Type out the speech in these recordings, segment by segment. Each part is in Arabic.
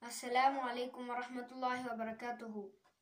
السلام عليكم ورحمة الله وبركاته.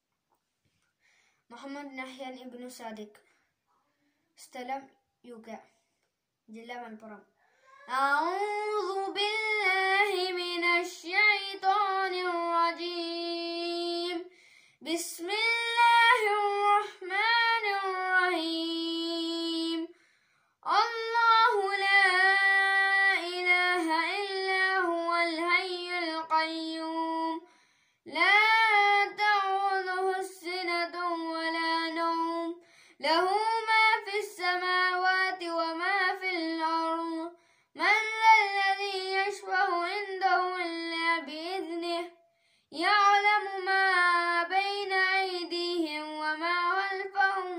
محمد نحيان ابن صادق. സ്ഥലം യുക, ജില്ല മലപ്പുറം. أعوذ بالله من الشيطان الرجيم. بسم الله الرحمن الرحيم. الله لا إله إلا هو الحي القيوم لا تأخذه سنة ولا نوم له ما في السماوات وما في الأرض من ذا الذي يشفع عنده إلا بإذنه يعلم ما بين أيديهم وما خلفهم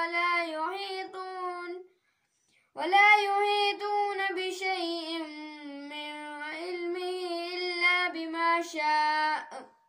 ولا يحيطون بشيء من علمه إلا بما شاء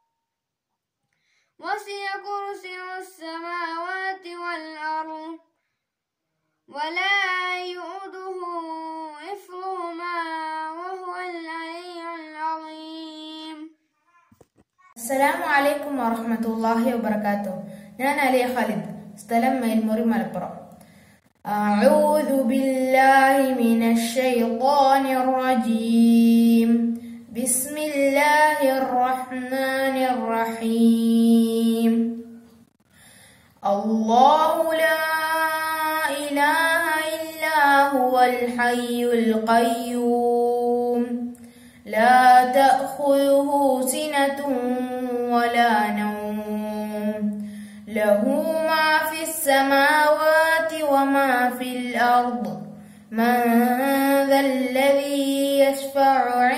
وسع كرسيه السماوات والأرض ولا يؤوده حفظهما وهو العلي العظيم. السلام عليكم ورحمة الله وبركاته. ഞാൻ അലിയ ഖാലിദ്, സ്ഥലം മേൽമുറി മലപ്പുറം. أعوذ بالله من الشيطان الرجيم. بسم الله الرحمن الرحيم. الله لا إله إلا هو الحي القيوم لا تأخذه سنة ولا نوم له ما في السماوات وما في الأرض من ذا الذي يشفع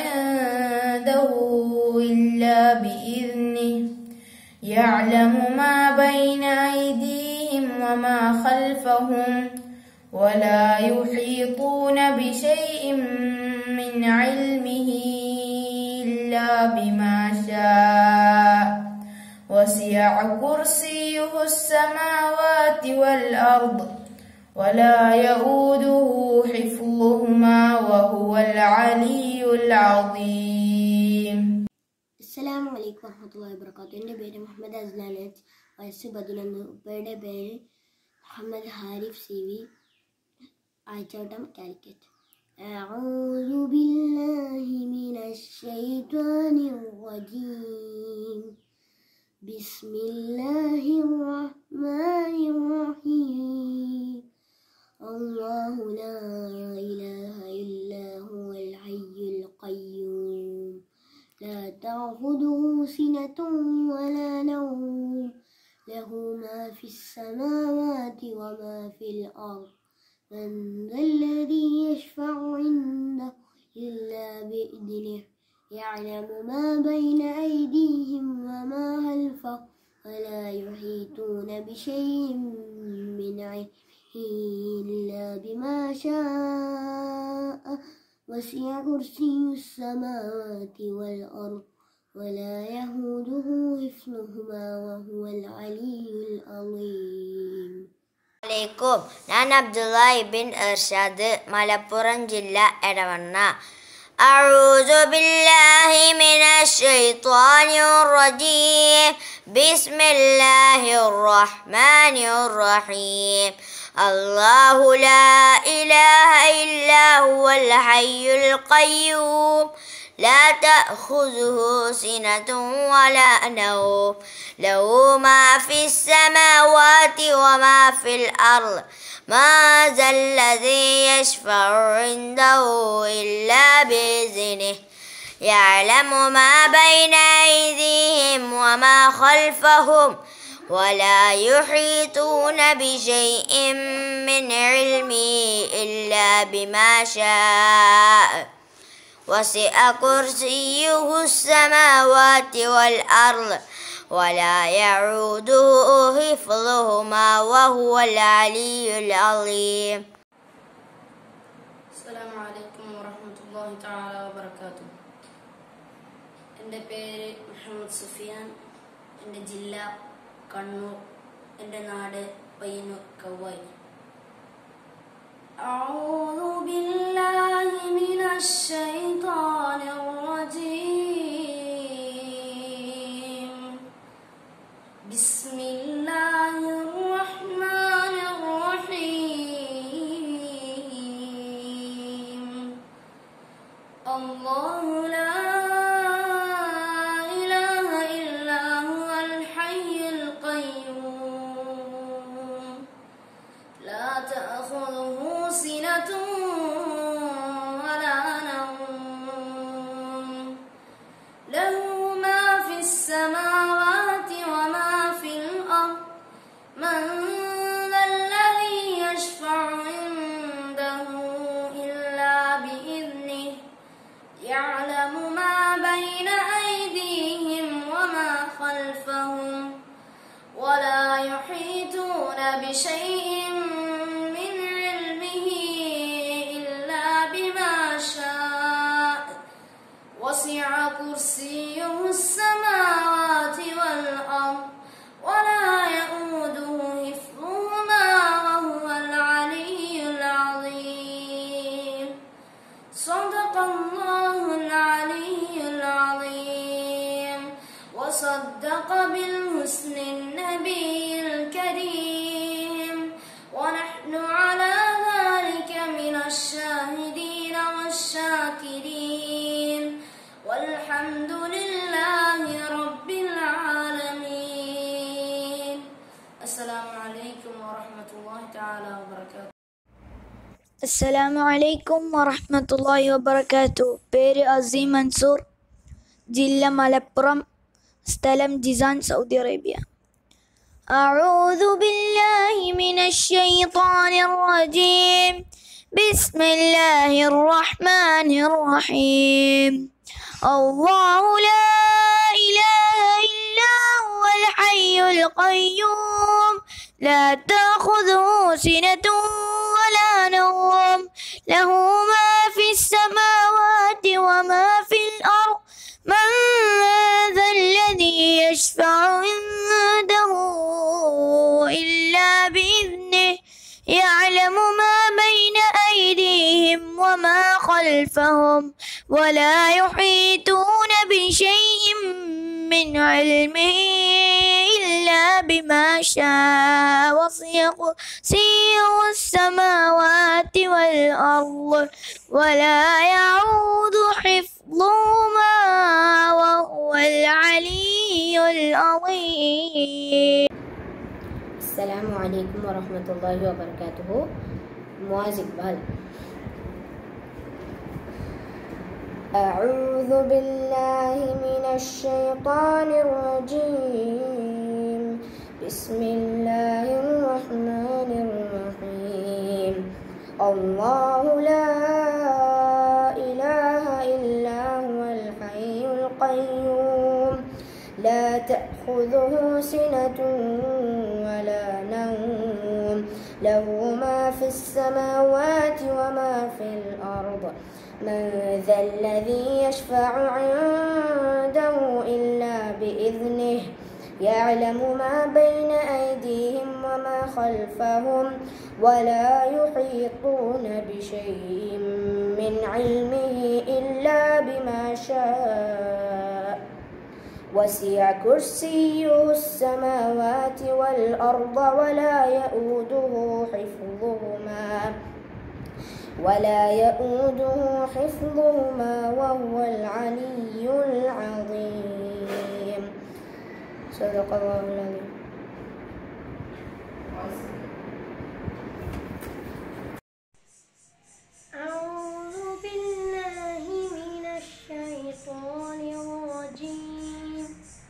عنده إلا بإذنه يعلم ما بين أيديهم وما خلفهم ولا يحيطون بشيء من علمه إلا بما شاء وسع كرسيه السماوات والأرض ولا يؤوده حفظهما وهو العلي العظيم. അസ്സലാമു അലൈക്കും വറഹ്മത്തുള്ളാഹി വബറകാതുഹു. എൻ്റെ പേര് മുഹമ്മദ് അസ്ലാൻ, വയസ്സ് 11. ഉപ്പയുടെ പേര് മുഹമ്മദ് ഹാരിഫ് CV, ആഴ്ചവട്ടം, കാലിക്കറ്റ്. أعوذ بالله من الشيطان الرجيم. بسم الله الرحمن الرحيم. الله لا إله إلا هو الحي القيوم لا تأخذه سنة ولا نوم له ما في السماوات وما في الأرض من ذا الذي يشفع عنده إلا بإذنه يعلم ما بين أيديهم وما خلفهم ولا يحيطون بشيء من علمه إلا بما شاء وسع كرسيه السماوات والأرض ولا يهوده حفظهما وهو العلي العظيم. അലൈക്കും. ഞാൻ അബ്ദുള്ള ഇബിൻ ഇർഷാദ്, മലപ്പുറം ജില്ല, എടവണ്ണ. أعوذ بالله من الشيطان الرجيم. بسم الله الرحمن الرحيم. الله لا إله إلا هو الحي القيوم لا تأخذه سنة ولا نوم له ما في السماوات وما في الأرض ما ذا الذي يشفع عنده إلا بإذنه يعلم ما بين أيديهم وما خلفهم ولا يحيطون بشيء من علمه إلا بما شاء وسع كرسيه السماوات والأرض ولا يعوده حفظهما وهو العلي العظيم. السلام عليكم ورحمة الله تعالى وبركاته. എൻ്റെ പേര് മുഹമ്മദ് സുഫിയാൻ. എൻ്റെ ജില്ല കണ്ണൂർ. എൻ്റെ നാട് പയ്യന്നൂർ, കവ്വായി. أعوذ بالله من الشيطان الرجيم. بشيء من علمه إلا بما شاء وسع كرسيه السماوات والأرض ولا يؤوده حفظهما وهو العلي العظيم. صدق الله العلي العظيم وصدق بالحسن النبي الكريم ونحن على ذلك من الشاهدين والشاكرين والحمد لله رب العالمين. السلام عليكم ورحمة الله تعالى وبركاته. അസ്സലാമു അലൈക്കും വറഹ്മത്തുള്ളാഹി വബറകാതുഹു. പേര് അസീം മൻസൂർ, ജില്ല മലപ്പുറം, സ്ഥലം ജിസാൻ, സൗദി അറേബ്യ. അഊദു ബില്ലാഹി മിനശ് ശൈത്വാനിർ റജീം. ബിസ്മില്ലാഹിർ റഹ്മാനിർ റഹീം. അല്ലാഹു ലാ ഇലാഹ ഇല്ലാ ഹുവൽ ഹയ്യുൽ ഖയ്യൂം ലാ തഅഖുദുഹു സിനത്തുൻ ولا نوم له ما في السماوات وما في الأرض من ذا الذي يشفع عنده إلا بإذنه يعلم ما بين أيديهم وما خلفهم ولا يحيطون بشيء من علمه إلا بما شاء وسع كرسيه السماوات والأرض ولا يعود حفظهما وهو العلي العظيم. السلام عليكم ورحمة الله وبركاته. معاذ إقبال. أعوذ بالله من الشيطان الرجيم. بسم الله الرحمن الرحيم. الله لا إله إلا هو الحي القيوم لا تأخذه سنة ولا نوم له ما في السماوات وما في الأرض من ذا الذي يشفع عنده إلا بإذنه يعلم ما بين أيديهم وما خلفهم ولا يحيطون بشيء من علمه إلا بما شاء وسع كرسيه السماوات والأرض ولا يؤوده حفظهما وهو العلي العظيم. صدق الله العظيم. أعوذ بالله من الشيطان الرجيم.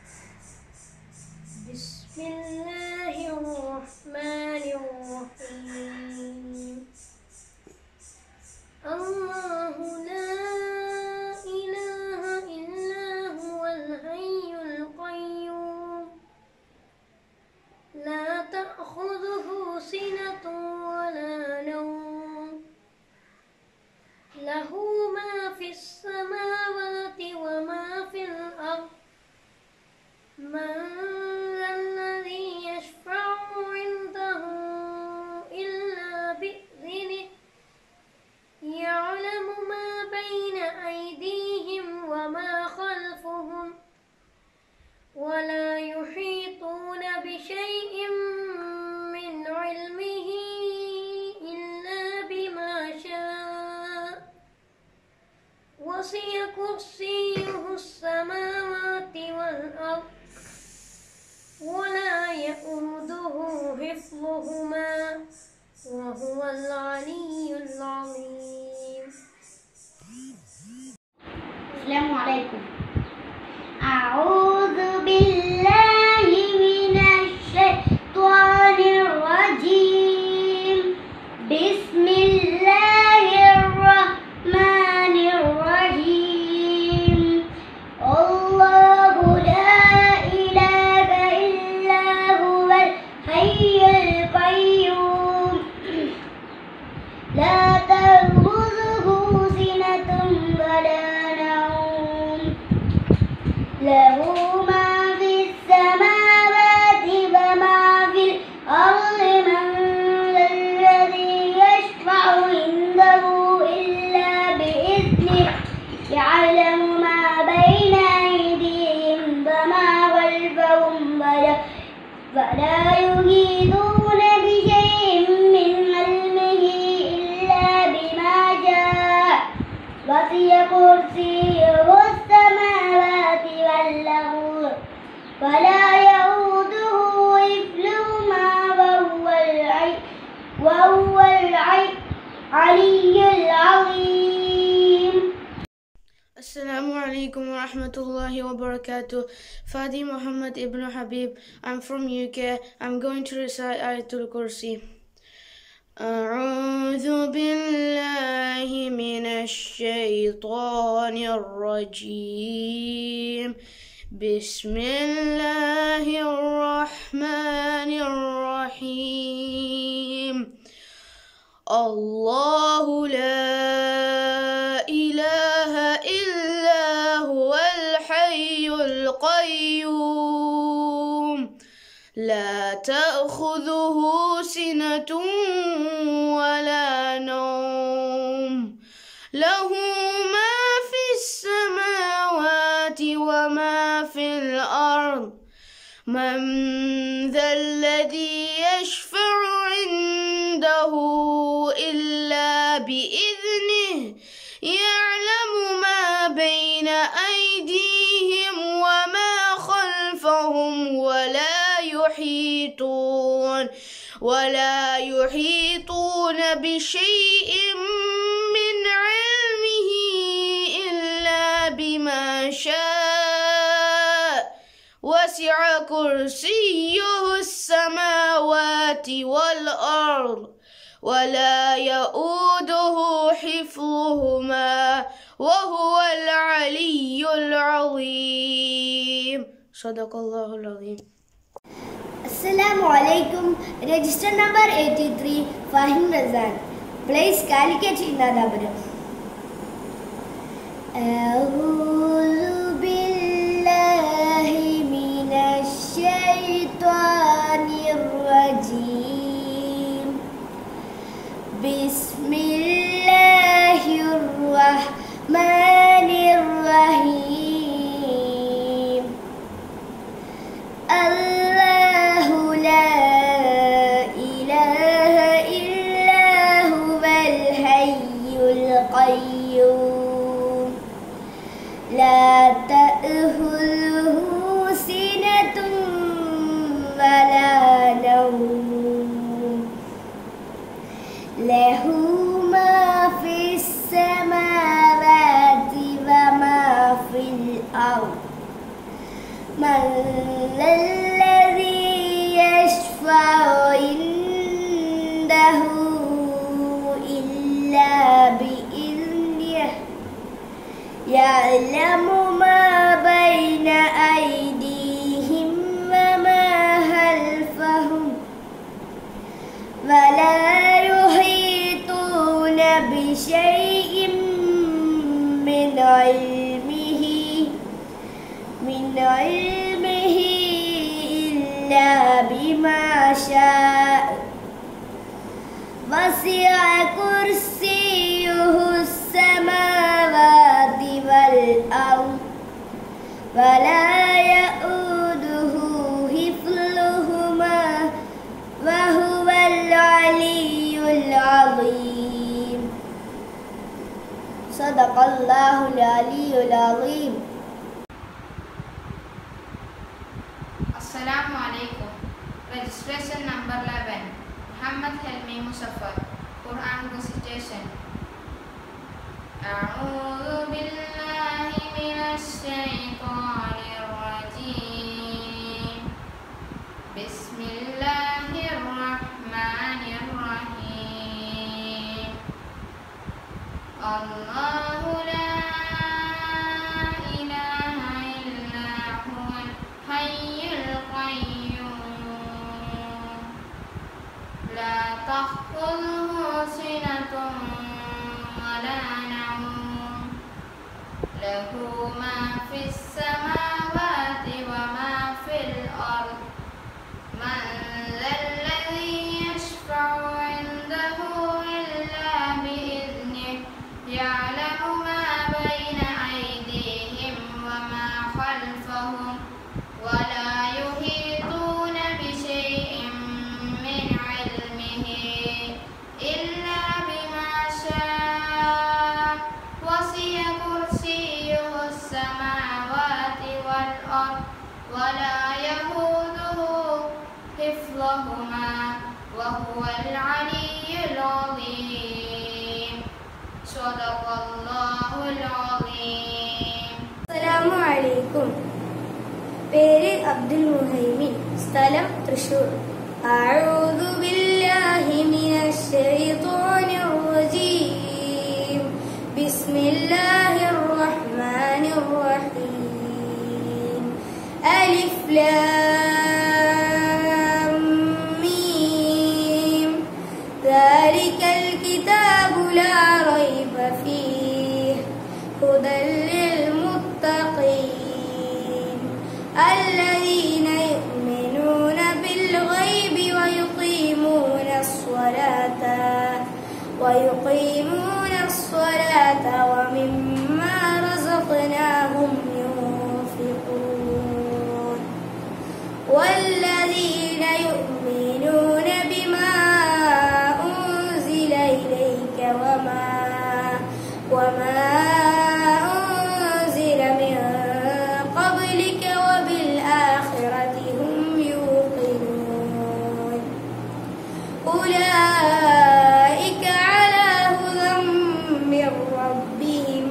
بسم الله الرحمن الرحيم. الله لا إله إلا هو الحي القيوم لا تأخذه سنة ولا نوم له ما في السماوات وما في الأرض من ذا الذي يشفع عنده إلا بإذنه يعلم ما بين أيديهم وما خلفهم ولا يحيطون بشيء من علمه إلا بما شاء وسع كرسيه السماوات والأرض ولا يؤوده حفظهما وهو العلي العظيم. السلام عليكم. أعوذ بالله من الشيطان الرجيم. بسم الله الرحمن الرحيم. الله لا إله إلا هو الحي القيوم ولا يحيطون بشيء من علمه إلا بما شاء وسع كرسيه السماوات والأرض ولا يؤوده حفظهما وهو العلي العظيم. Assalamu alaikum wa rahmatullahi wa barakatuh. Fadi Muhammad ibn Habib. I'm from UK. I'm going to recite Ayatul Kursi. أعوذ بالله من الشيطان الرجيم. بسم الله الرحمن الرحيم. الله لا إله إلا هو الحي القيوم لا تأخذه سنة ولا نوم له ما في السماوات وما في الأرض من ذا الذي يشفع عنده إلا بإذنه يعلم ما بين أيديهم وما خلفهم ولا يحيطون بشيء من علمه إلا بما شاء وسع كرسيه السماوات والأرض ولا يؤوده حفظهما وهو العلي العظيم. صدق الله العظيم. Assalamu alaikum. Register number 83, Fahim Razan. Place Calicut in Adabra. أعوذ بالله من الشيطان الرجيم. بسم الله الرحمن الرحيم. الله لا إله إلا هو الحي القيوم لا تأخذه سنة ولا نوم له ما في السماوات وما في الأرض من ذا الذي يشفع عنده إلا بإذنه يعلم ما بين أيديهم وما خلفهم ولا يحيطون بشيء من علمه إلا بما شاء وسع كرسيه السماوات والأرض ولا يؤوده حفظهما وهو العلي العظيم. صدق الله العلي العظيم. Assalamu alaikum. Registration number 11. Muhammad Helmi Musaffar. Quran recitation. أعوذ بالله من الشيطان الرجيم. بسم الله الرحمن الرحيم. الله لا إله إلا هو الحي القيوم لا تأخذه سنة ولا نوم له ما في السماوات وما في الأرض من ذا الذي يشفع عنده إلا بإذنه يعلم ما بين أيديهم وما خلفهم ولا يحيطون حفظهما وهو العلي العظيم. صدق الله العظيم. അസ്സലാമു അലൈക്കും. പേര് അബ്ദുൽ മുഹൈമിൻ, സ്ഥലം തൃശൂർ. അഊദു ബില്ലാഹി മിനശ് ശൈത്വാനിർ റജീം. ബിസ്മില്ലാഹിർ റഹ്മാനിർ റഹീം. അലിഫ് ലാം മീം. ദാലികൽ കിതാബു ലാ റൈബ ഫീഹി ഹുദൽ للمتقين الذين يؤمنون بالغيب ويقيمون الصلاة ومما رزقناهم ينفقون والذين يؤمنون بما أنزل إليك وما أنزل من قبلك وبالآخرة هم يوقنون أولئك على هدى من ربهم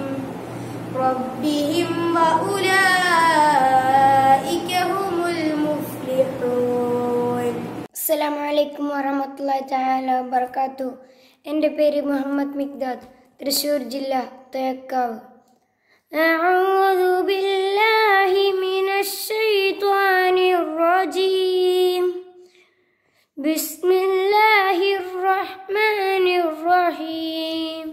وأولئك هم المفلحون. അസ്സലാമു അലൈക്കും വറഹ്മത്തുള്ളാഹി തആല വബറകാതുഹു. എൻ്റെ പേര് മുഹമ്മദ് മിഖ്ദാദ്, തൃശ്ശൂർ ജില്ല, തേക്കാവ്. അഊദു ബില്ലാഹി മിനശ് ശൈത്വാനിർ റജീം. ബിസ്മില്ലാഹിർ റഹ്മാനിർ റഹീം.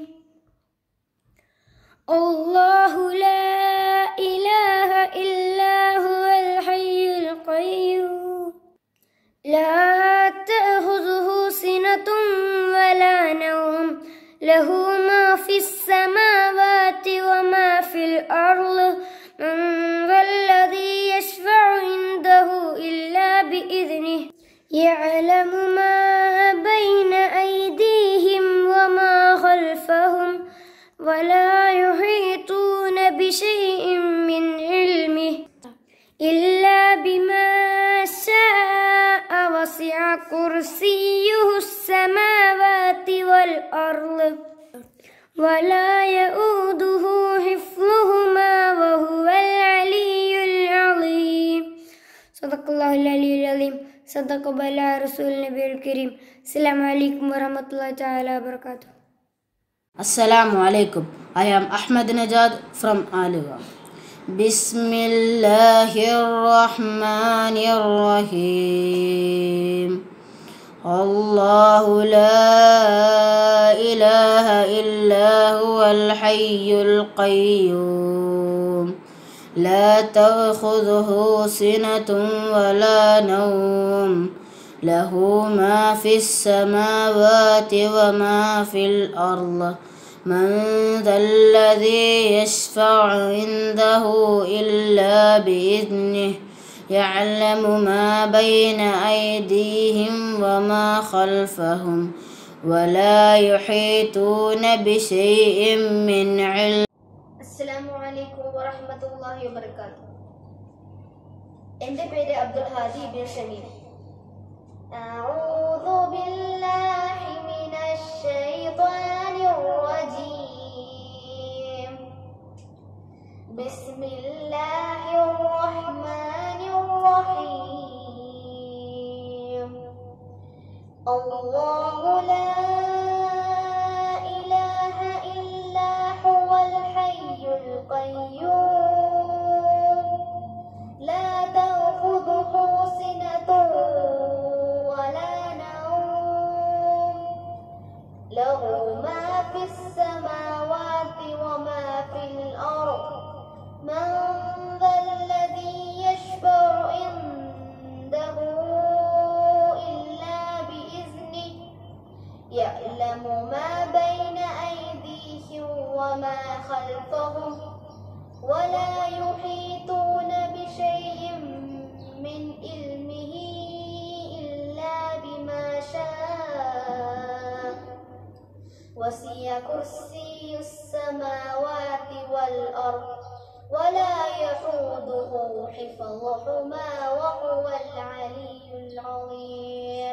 അല്ലാഹു ലാ ഇലാഹ ഇല്ലാ ഹുവൽ ഹയ്യുൽ ഖയ്യൂം لا تأخذه سنة ولا نوم له ما في السماوات وما في الأرض من ذا الذي يشفع عنده إلا بإذنه يعلم ما بين أيديهم وما خلفهم ولا يحيطون بشيء من علمه إلا بما شاء وسع كرسيه السماوات والأرض ولا يؤوده حفظهما وهو العلي العظيم. صدق الله العلي العظيم. صدق بلى رسول النبي الكريم. السلام عليكم ورحمة الله تعالى وبركاته. Assalamu alaikum. I am Ahmed Najad from Aliwa. Bismillahirrahmanirrahim. Allahu la ilaha illa huwal hayyul qayyum la ta'khudhuhu sinatun wa la nawm lahu ma fis samawati wa ma fil ardi من ذا الذي يشفع عنده إلا بإذنه يعلم ما بين أيديهم وما خلفهم ولا يحيطون بشيء من علم. السلام عليكم ورحمة الله وبركاته. എൻ്റെ പേര് Abdul Hadi bin Shamim. أعوذ بالله من الشيطان الرجيم. بسم الله الرحمن الرحيم. الله لا إله إلا هو الحي القيوم لا تأخذه سنة له ما في السماوات وما في الأرض من ذا الذي يشفع عنده إلا بإذنه يعلم ما بين أيديهم وما خلفهم ولا يحيطون بشيء من علمه إلا بما شاء وسع كرسي السماوات والأرض ولا يحوده حفظهما وهو العلي العظيم.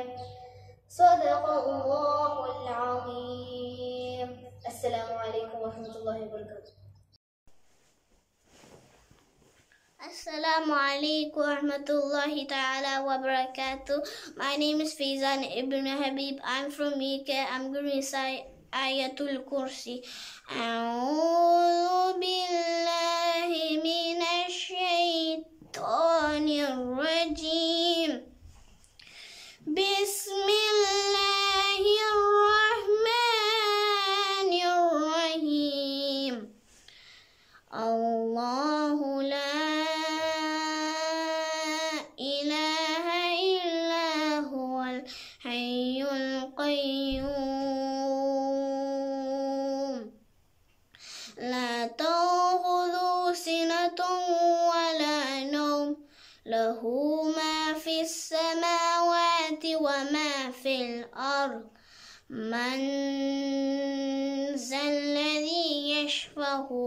Assalamu alaikum wa rahmatullahi ta'ala wa barakatuh. My name is Faizan Ibn Habib. I'm from UK. I'm going to recite Ayatul Kursi. A'udhu billahi minash shaitanir rajim. Bismillahirrahmanirrahim. Allahu la ilaha illa huwal hayyul qayyum. La ta'khudhuhu sinatun wa la nawm. Lahu ma fis samawati wa ma fil ard. Man zalladhi yashfahu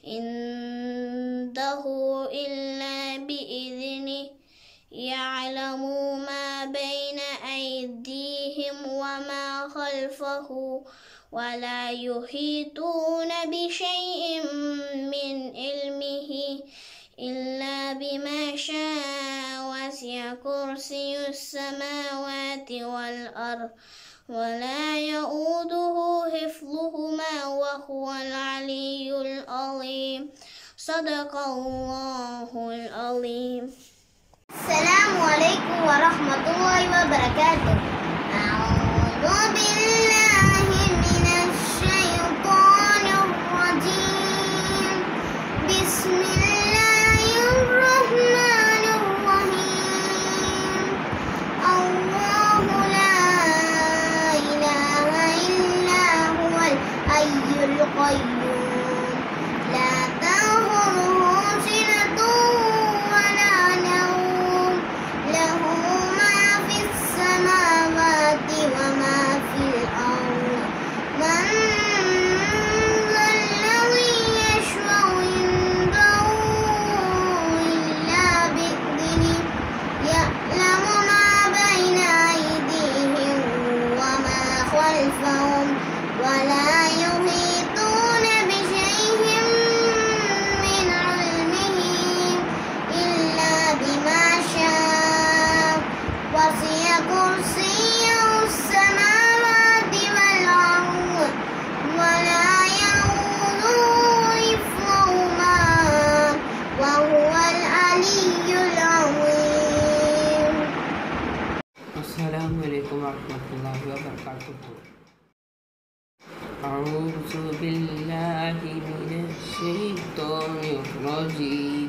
indahu illa bi'idhnih. Ya'lamu ma bayna aydihim wa ma khalfahu wa la yuhituna bi shay'in min ilmihi illa bima sha'a. Wasi'a kursiyyus samawati wal ard wa la ya'uduhu hifdhuhuma wa huwal aliyyul azim. Sadaqallahul azim. Assalamu alaikum wa rahmatullahi wa barakatuh. A'udhu billahi minash shaitanir rajim. Bismillahirrahmanirrahim. Allahu la ilaha illa huwal hayyul qayyum. La ta'khudhuhu sinatun wa la nawm. Lahu ma fis samawati wa ma fil ard. Man zalladhi yashfa'u indahu illa bi'idhnih. Ya'lamu ma bayna aydihim wa ma khalfahum wa la yuhituna bi shay'in min 'ilmihi illa bima sha'a. Wasi'a kursiyyus samawati wal ard wa la ya'uduhu hifdhuhuma wa huwal aliyyul azim. Assalamualaikum warahmatullahi wabarakatuh. A'udzu billahi minasy syaithanir rajim.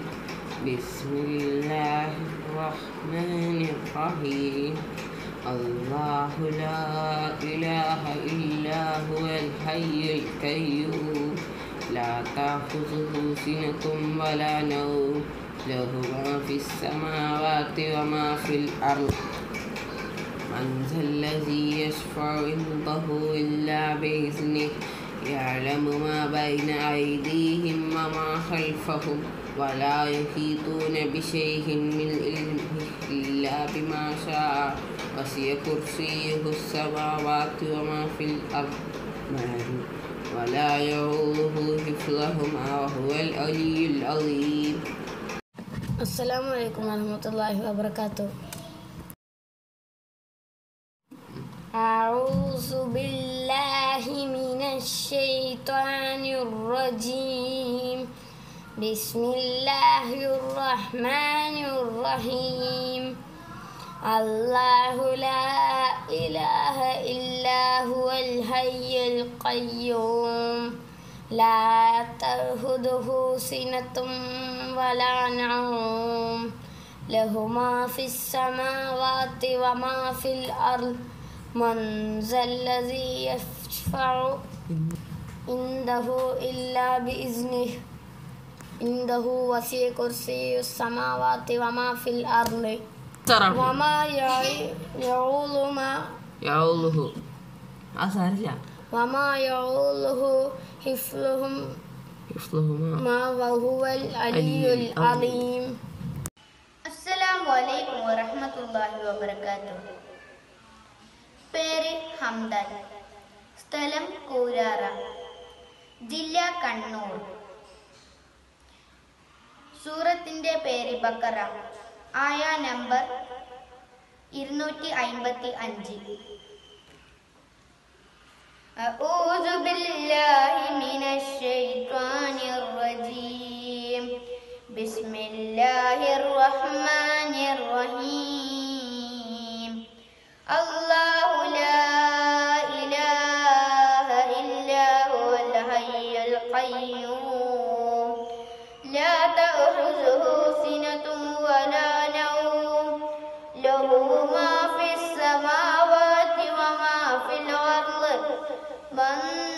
Bismillahirrahmanirrahim. Allahu la ilaha illa huwal hayyul qayyum. La ta'khudhuhu sinatun wa la nawm. Lahu ma fis samawati wa ma fil ard. Man zalladhi yashfa'u indahu illa bi'iznih. Ya'lamu ma bayna aydihim wa ma khalfahum wa la yuhituna bi shay'in min ilmihi illa bima sha'a. Wasi'a kursiyyuhus samawati wa ma fil ard wa la ya'uduhu hifdhuhuma wa huwal aliyyul azim. Assalamualaikum warahmatullahi wabarakatuh. A'udzu billahi minasy syaithanir rajim. Bismillahirrahmanirrahim. Allahu la ilaha illa huwal hayyul qayyum. La ta'khudhuhu sinatun wa la nawm. Lahu ma fis samawati wa ma fil ard. Man zalladhi yashfa'u indahu illa bi'iznih. Indahu wasi'a kursiyyus samawati wa ma fil ardi. Wa ma ya'uluhu asarnya. Wa ma ya'uluhu hifdhuhuma wa huwal aliyyul azim. Assalamu alaikum wa rahmatullahi wa barakatuh. പേര് ഹംദാൻ, സ്ഥലം കൂരാറ, ജില്ല കണ്ണൂർ. സൂറത്തിന്റെ പേര് ബക്കറ. ആയ നമ്പർ 255. അഊദു ബില്ലാഹി മിനശ് ശൈത്വാനിർ റജീം. ബിസ്മില്ലാഹിർ റഹ്മാനിർ റഹീം. അല്ലാഹു ലാ ഇലാഹ ഇല്ലാ ഹുവൽ ഹയ്യുൽ ഖയ്യൂം ലാ തഅഖുദുഹു സിനത്തുൻ വലാ നൗം ലഹു മാ ഫിസ് സമാവാതി വമാ ഫിൽ അർള് മൻ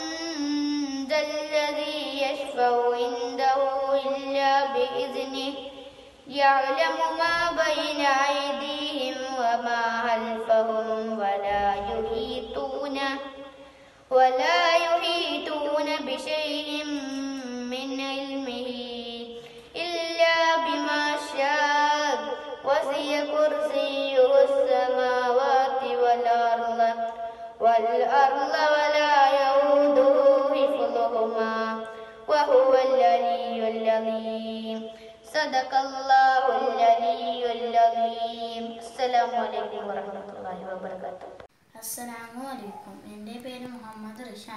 ദല്ലദീ യശ്ഫഉ ഇൻദഹു ഇല്ലാ ബിഇذനിഹി യഅലമു മാ ബൈന അയ്ദീഹിം വമാ ഖൽഫഹും വലാ യുഹീതൂന ബിശൈഇൻ മിൻ ഇൽമിഹി ഇല്ലാ ബിമാ ശാഅ വസിയ കുർസിയ്യുഹു السماوات والأرض ولا يؤوده حفظهما وهو العلي العظيم. صدق الله العلي العظيم. السلام عليكم ورحمة الله وبركاته. അസ്സലാമു അലൈക്കും. എൻ്റെ പേര് മുഹമ്മദ് റിഷാൻ,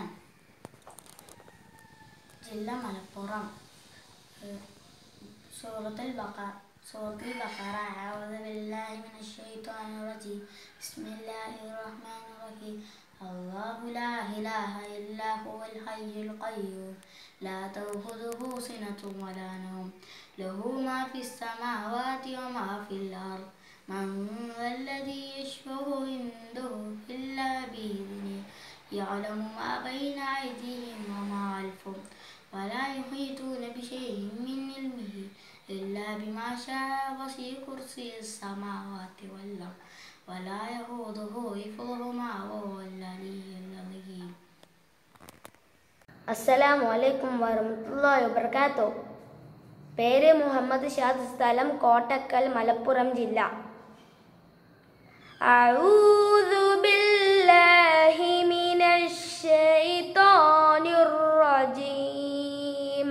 ജില്ല മലപ്പുറം. സൂറത്തുൽ ബഖറ. അഊദു ബില്ലാഹി മിനശ് ശൈത്വാനിർ റജീം. ബിസ്മില്ലാഹിർ റഹ്മാനിർ റഹീം. അല്ലാഹു ലാ ഇലാഹ ഇല്ലാ ഹുവൽ ഹയ്യുൽ ഖയ്യൂം ലാ തഅഖുദുഹു സിനത്തുൻ വലാ നൗം ലഹു മാ ഫിസ് സമാവാതി വമാ ഫിൽ അർള് മൻ ദല്ലദീ യശ്ഫഉ ഇൻദഹു ഇല്ലാ ബിഇذനിഹി യഅലമു മാ ബൈന അയ്ദീഹിം വമാ ഖൽഫഹും വലാ യുഹീതൂന ബിശൈഇൻ മിൻ ഇൽമിഹി ഇല്ലാ ബിമാ ശാഅ വസിഅ കുർസിയ്യുഹു السماوات والأرض ولا يؤوده حفظهما وهو العلي العظيم. അസ്സലാമു അലൈക്കും വറഹ്മത്തുള്ളാഹി വബറകാതുഹു. പേര് മുഹമ്മദ് ഷാദ്, സ്ഥലം കോട്ടക്കൽ, മലപ്പുറം ജില്ല. അഊദു ബില്ലാഹി മിനശ് ശൈത്വാനിർ റജീം.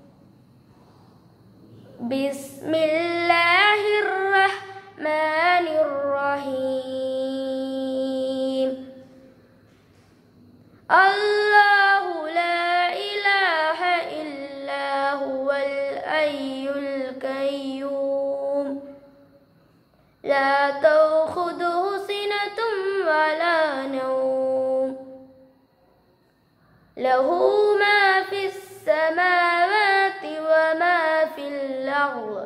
ബിസ്മില്ലാഹിർ റഹ്മാനിർ റഹീം. അല്ലാഹു ലാ ഇലാഹ ഇല്ലാ ഹുവൽ ഹയ്യുൽ ഖയ്യൂം ലാ തഅഖുദുഹു സിനത്തുൻ വലാ നൗം ലഹു മാ ഫിസ് സമാവാതി വമാ ഫിൽ അർള്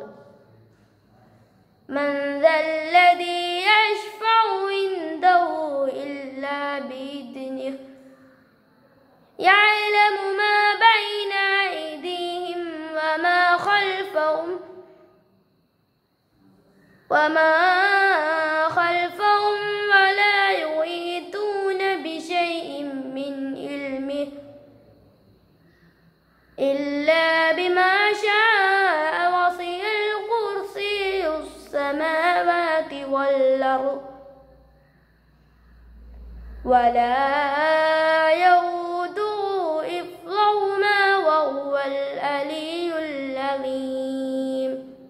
من ذا الذي يشفع عنده إلا بإذنه يعلم ما بين أيديهم وما خلفهم ولا يحيطون بشيء من علمه إلا بما شاء وسع الكرسي السماوات والأرض ولا يؤوده حفظهما وهو العلي العظيم.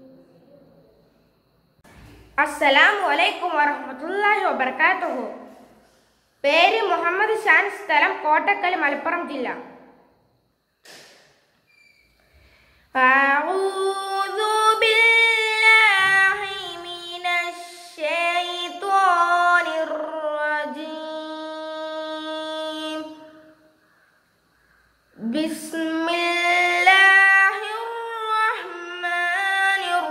അസ്സലാമു അലൈക്കും വറഹ്മത്തുള്ളാഹി വബറകാതുഹു. പേര് മുഹമ്മദ് ഷാൻ, സ്ഥലം കോട്ടക്കൽ, മലപ്പുറം ജില്ല. അഊദു ബില്ലാഹി മിനശ് ശൈത്വാനിർ റജീം. ബിസ്മില്ലാഹിർ റഹ്മാനിർ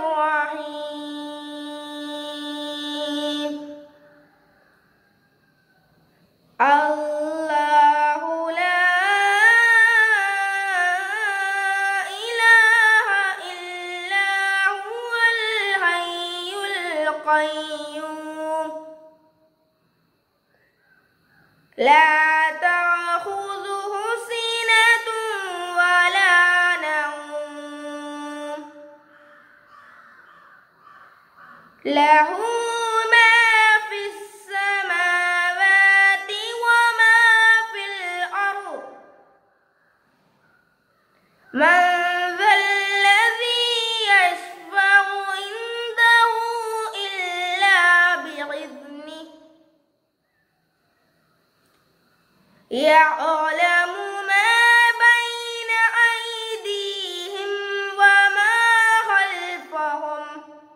റഹീം. അല്ലാഹു ലാ ഇലാഹ ഇല്ലാ ഹുവൽ ഹയ്യുൽ ഖയ്യൂം ലാ തഅഖുദുഹു സിനത്തുൻ വലാ നൗം ലഹു മാ ഫിസ് السماوات وما في الأرض من ذا الذي يشفع يعلم ما بين أيديهم وما خلفهم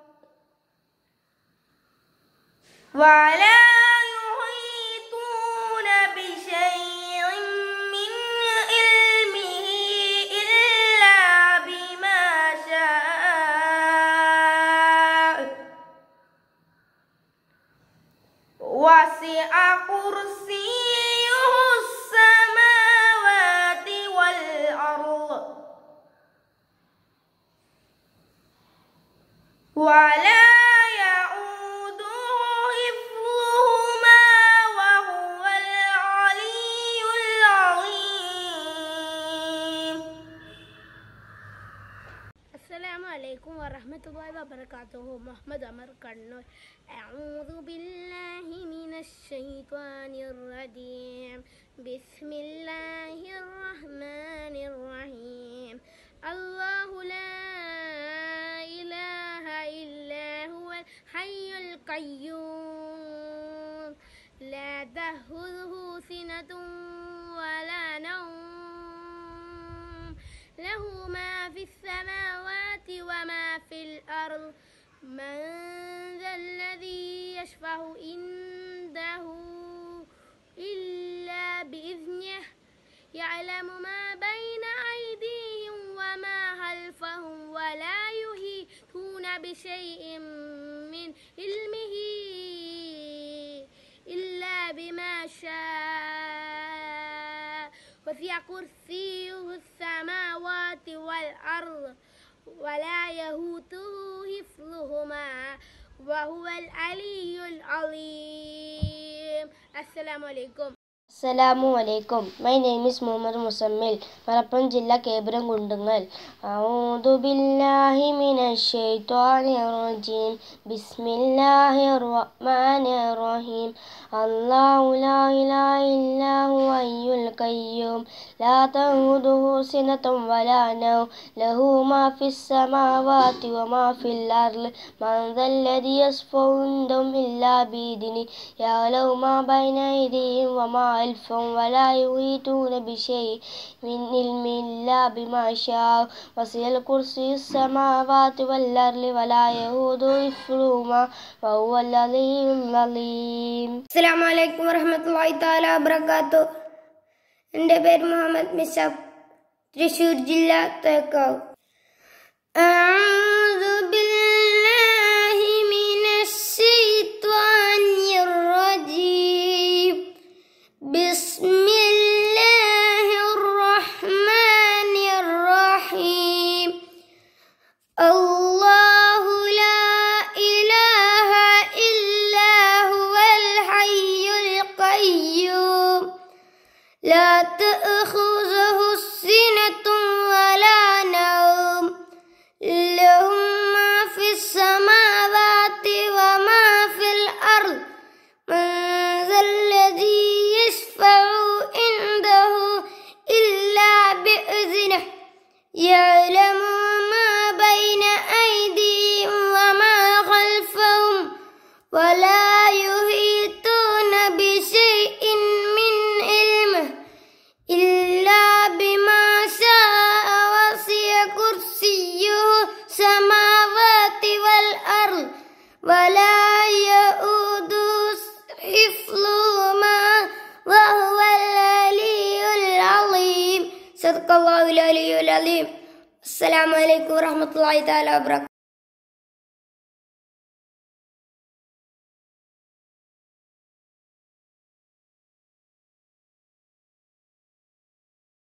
ولا يحيطون بشيء من علمه إلا بما شاء وسع كرسيه السماوات والأرض ولا يؤوده حفظهما وهو العلي العظيم. السلام عليكم ورحمة الله وبركاته. محمد عمر كنور. أعوذ بالله من الشيطان الرجيم. بسم الله الرحمن الرحيم. الله لا إله إلا هو الحي القيوم لا تأخذه سنة ولا نوم له ما في السماوات وما في الأرض من ذا الذي يشفع عنده إلا بإذنه يعلم ما بين أيديهم وما خلفهم ولا يحيطون بشيء من علمه إلا بما شاء وسع كرسيه السماوات والأرض ولا يهوته حفظهما وهو العلي العظيم. السلام عليكم. Assalamualaikum. My name is Muhammad Musammil. Malappuram Jilla Kebram Gundungal. A'udhu billahi minash shaitanir rajim. Bismillahir rahmanir rahim. Allahu la ilaha illa huwa hayyul qayyum. La ta'khudhuhu sinatun wa la nawm. Lahu ma fis samawati wa ma fil ardi. Man dhal ladhi yashfa'u indahu illa bi'idhnihi. Ya'lamu ma bayna aydihim wa ma خلفهم ولا يحيطون بشيء من علم إلا بما شاء وسع كرسيه السماوات والأرض ولا يؤوده حفظهما وهو العلي العظيم. അസ്സലാമു അലൈക്കും വറഹ്മത്തുള്ളാഹി തആല വബറകാതുഹു. എൻ്റെ പേര് മുഹമ്മദ് മിസാബ്, തൃശ്ശൂർ ജില്ല, തേക്കാവ്. അഊദു ബില്ലാഹി മിനശ് ശൈത്വാനിർ റജീം. ബിസ്മില്ലാഹിർ റഹ്മാനിർ റഹീം. അല്ലാഹു ലാ ഇലാഹ ഇല്ലാ ഹുവൽ ഹയ്യുൽ ഖയ്യൂം ലാ തഅഖുദുഹു സിനത്തുൻ വലാ നൗം ലഹു മാ ഫിസ് സമാവാതി വമാ ഫിൽ അർദ് മൻ ദല്ലദീ യശ്ഫഉ ഇൻദഹു ഇല്ലാ ബിഇذنിഹി യഅലമു മാ ബൈന അയ്ദീഹിം വമാ ഖൽഫഹും വലാ യുഹീതൂന ബിശൈഇൻ മിൻ ഇൽമിഹി ഇല്ലാ ബിമാ ശാഅ വസിഅ കുർസിയ്യുഹു സമാവാതി വൽ അർദ് വലാ യഊദുഹു ഹിഫ്ളുഹുമാ വഹുവൽ അലിയ്യുൽ അളീം. സദഖല്ലാഹുൽ അലിയ്യുൽ അലീം. അസ്സലാമു അലൈക്കും വറഹ്മത്തുള്ളാഹി തആല വബറകാതുഹു.